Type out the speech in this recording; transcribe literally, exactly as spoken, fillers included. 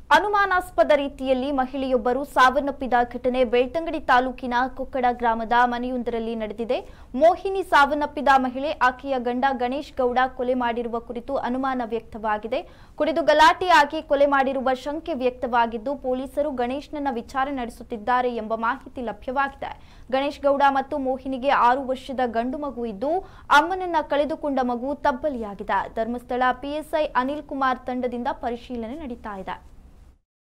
ಅನುಮಾನಾಸ್ಪದ ರೀತಿಯಲ್ಲಿ ಮಹಿಳೆಯೊಬ್ಬರು ಸಾವನ್ನಪ್ಪಿದ ಘಟನೆ ಬೆಳ್ತಂಗಡಿ ತಾಲೂಕಿನ ಕೊಕ್ಕಡ ಗ್ರಾಮದ ಮನೆಯೊಂದರಲ್ಲಿ ನಡೆದಿದೆ. ಮೋಹಿನಿ ಸಾವನ್ನಪ್ಪಿದ ಮಹಿಳೆ ಆಕೆಯ ಗಂಡ ಗಣೇಶ್ ಗೌಡ ಕೊಲೆ ಮಾಡಿರುವ ಕುರಿತು ಅನುಮಾನ ವ್ಯಕ್ತವಾಗಿದೆ. ಕುಡಿದು ಗಲಾಟೆಯಾಗಿ ಕೊಲೆ ಮಾಡಿರುವ ಶಂಕೆ ವ್ಯಕ್ತವಾಗಿದ್ದು ಪೊಲೀಸರು ಗಣೇಶ್ನನ್ನ ವಿಚಾರಣೆ ನಡೆಸುತ್ತಿದ್ದಾರೆ ಎಂಬ ಮಾಹಿತಿ ಲಭ್ಯವಾಗಿದೆ. ಗಣೇಶ್ ಗೌಡ ಮತ್ತು ಮೋಹಿನಿಗೆ ಆರು ವರ್ಷದ ಗಂಡು ಮಗು ಇದ್ದು ಅಮ್ಮನನ್ನ ಕಳೆದುಕೊಂಡ ಮಗು ತಬ್ಬಲಿಯಾಗಿದೆ. ಧರ್ಮಸ್ಥಳ ಪಿಎಸ್ಐ ಅನಿಲ್ ಕುಮಾರ್ ತಂಡದಿಂದ ಪರಿಶೀಲನೆ ನಡೀತಾ ಇದೆ.